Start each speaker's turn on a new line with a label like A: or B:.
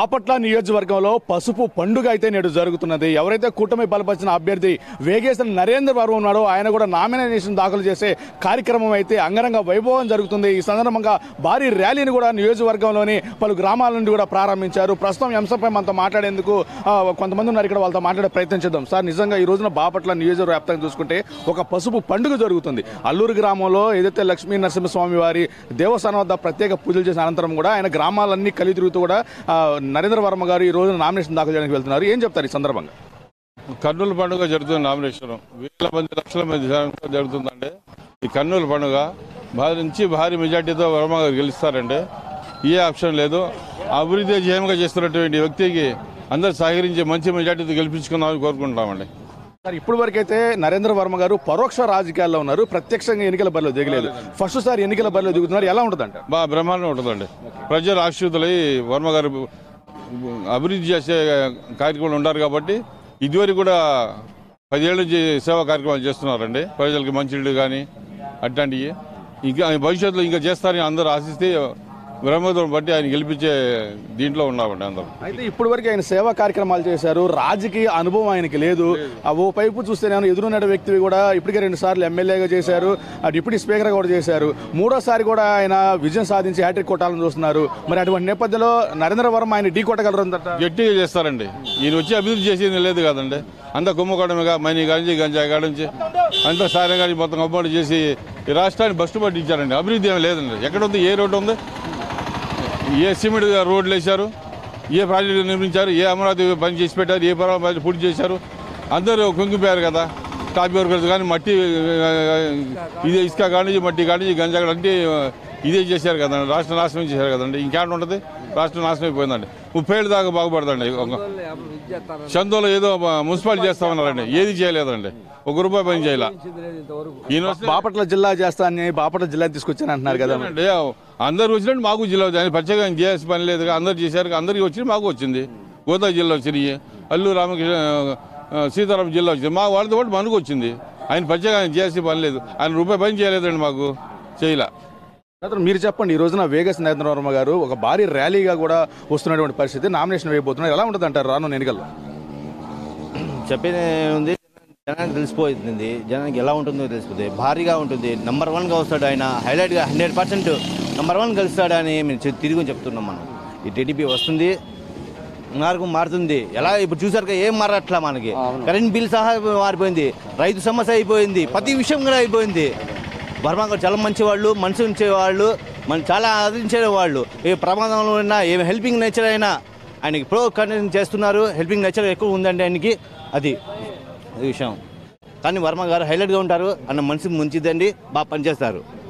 A: బాపట్ల నియోజకవర్గంలో పసుపు పండుగ అయితే నేడు జరుగుతున్నది. ఎవరైతే కూటమి బలపరిచిన అభ్యర్థి వేగేశ్వర నరేంద్ర వర్మ ఉన్నాడో ఆయన కూడా నామినేషన్ దాఖలు చేసే కార్యక్రమం అయితే అంగరంగ వైభవం జరుగుతుంది. ఈ సందర్భంగా భారీ ర్యాలీని కూడా నియోజకవర్గంలోని పలు గ్రామాల నుండి కూడా ప్రారంభించారు. ప్రస్తుతం ఈ అంశంపై మనతో మాట్లాడేందుకు కొంతమంది ఉన్నారు. ఇక్కడ వాళ్ళతో మాట్లాడే ప్రయత్నం చేద్దాం. సార్, నిజంగా ఈ రోజున బాపట్ల నియోజకవర్గ వ్యాప్తంగా చూసుకుంటే ఒక పసుపు పండుగ జరుగుతుంది. అల్లూరు గ్రామంలో ఏదైతే లక్ష్మీ నరసింహస్వామి వారి దేవస్థానం వద్ద ప్రత్యేక పూజలు చేసిన అనంతరం కూడా ఆయన గ్రామాలన్నీ కలిగి తిరుగుతూ కూడా నరేంద్ర వర్మ గారు ఈ రోజు నామినేషన్ దాఖలు చేయడానికి వెళ్తున్నారు. ఏం చెప్తారు ఈ సందర్భంగా?
B: కర్నూలు పండుగ జరుగుతుంది. నామినేషన్ వేల మంది లక్షల మంది జరుగుతుందండి. ఈ కర్నూలు పండుగ భారీ మెజార్టీతో వర్మ గారు గెలుస్తారండి. ఏ ఆప్షన్ లేదు. అభివృద్ధి జయంగా చేస్తున్నటువంటి వ్యక్తికి అందరూ సహకరించి మంచి మెజార్టీతో గెలిపించుకుందామని కోరుకుంటున్నామండి.
A: సార్, ఇప్పుడు వరకైతే నరేంద్ర వర్మ గారు పరోక్ష రాజకీయాల్లో ఉన్నారు, ప్రత్యక్షంగా ఎన్నికల బరిలో దిగలేదు. ఫస్ట్ సారి ఎన్నికల బరిలో దిగుతున్నారు. ఎలా ఉంటుందంట?
B: బాగా బ్రహ్మాండంగా ఉంటుందండి. ప్రజలు ఆశ్రితులై వర్మ గారు అభివృద్ధి చేసే కార్యక్రమాలు ఉన్నారు కాబట్టి ఇదివరకు కూడా 10 ఏళ్ళ నుంచి సేవా కార్యక్రమాలు చేస్తున్నారండి. ప్రజలకి మంచినీళ్ళు కానీ అట్లాంటివి ఇంకా భవిష్యత్తులో ఇంకా చేస్తారని అందరూ ఆశిస్తే బ్రహ్మోదయం బట్టి ఆయన గెలిపించే దీంట్లో ఉన్నామండి అందరూ.
A: అయితే ఇప్పటి వరకు ఆయన సేవా కార్యక్రమాలు చేశారు. రాజకీయ అనుభవం ఆయనకి లేదు. ఓ పైపు చూస్తే నేను ఎదురున్న వ్యక్తివి కూడా ఇప్పటికే 2 సార్లు ఎమ్మెల్యేగా చేశారు, డిప్యూటీ స్పీకర్గా కూడా చేశారు. 3వసారి కూడా ఆయన విజయం సాధించి హ్యాట్రిక్ కొట్టాలని చూస్తున్నారు. మరి అటువంటి నేపథ్యంలో నరేంద్ర వర్మ ఆయన ఢీ కొట్టగలరు?
B: గట్టిగా చేస్తారండి. ఈయన వచ్చి అభివృద్ధి చేసేది లేదు కదండి. అంత కుంభకోణంగా మనీ కానించి గంజాయి కానించి అంత సాయం కానీ మొత్తం కంపౌండ్ చేసి ఈ రాష్ట్రాన్ని బస్టు పట్టించారండి. అభివృద్ధి ఏమి లేదండి. ఎక్కడ ఉంది? ఏ రోడ్డు ఉంది? ఏ సిమెంట్ రోడ్లు వేశారు? ఏ ప్రాజెక్టు నిర్మించారు? ఏ అమరావతి పని చేసి పెట్టారు? ఏ పర్వాలేదు పూర్తి చేశారు? అందరూ కుంగిపోయారు కదా. టాపీ వర్కర్స్ కానీ మట్టి ఇదే ఇసుక కానీ మట్టి కానీ గంజా కానీ అంటే ఇదే చేశారు కదండి. రాష్ట్రం నాశనం చేశారు కదండి. ఇంకేట ఉంటుంది? రాష్ట్రం నాశనం అయిపోయిందండి. 30 ఏళ్ళ దాకా బాగుపడదండి. చందోలో ఏదో మున్సిపాలిటీ చేస్తామన్నారండి. ఏది చేయలేదండి. ₹1 పని చేయాల.
A: బాపట్ల జిల్లా చేస్తానని బాపట్ల జిల్లా తీసుకొచ్చాను అంటున్నారు కదా.
B: అందరు వచ్చినట్టు మాకు జిల్లా వచ్చింది. ప్రత్యేకంగా చేయాల్సిన పని లేదు. అందరు చేశారు. అందరికీ వచ్చింది, మాకు వచ్చింది. గోదావరి జిల్లా వచ్చినాయి. అల్లూరు రామకృష్ణ సీతారాం జిల్లా వచ్చింది. మా వాళ్ళతో పాటు మనకు వచ్చింది. ఆయన ప్రత్యేకంగా చేయాల్సిన పని లేదు. ఆయన ₹1 పని చేయలేదండి. మాకు చేయలే.
A: మీరు చెప్పండి, ఈ రోజున వేగస్ నరేంద్ర వర్మ గారు ఒక భారీ ర్యాలీగా కూడా వస్తున్నటువంటి పరిస్థితి, నామినేషన్ వేయబోతున్నారు. ఎలా ఉంటుంది అంటారు రానున్న ఎన్నికల్లో?
C: చెప్పేది ఉంది, జనానికి తెలిసిపోతుంది. జనానికి ఎలా ఉంటుందో తెలిసిపోతుంది. భారీగా ఉంటుంది. నెంబర్ 1గా వస్తాడు ఆయన. హైలైట్గా 100% నెంబర్ 1 గెలుస్తాడని మేము తిరిగి చెప్తున్నాం. మనం ఈ టీడీపీ వస్తుంది, మార్గం మారుతుంది. ఎలా ఇప్పుడు చూసారుగా ఏం మారట్లా. మనకి కరెంట్ బిల్ సహా మారిపోయింది. రైతు సమస్య అయిపోయింది. ప్రతి విషయం కూడా అయిపోయింది. వర్మ గారు చాలా మంచివాళ్ళు, మనసు ఉంచేవాళ్ళు, మనం చాలా ఆదరించేవాళ్ళు. ఏ ప్రమాదంలో ఉన్నా, ఏ హెల్పింగ్ నేచర్ అయినా ఆయనకి ప్రో కంటిన్యూ చేస్తున్నారు. హెల్పింగ్ నేచర్ ఎక్కువ ఉందండి ఆయనకి. అది విషయం. కానీ వర్మ గారు హైలైట్గా ఉంటారు. అన్న మనసు మంచిదండి, బాగా పనిచేస్తారు.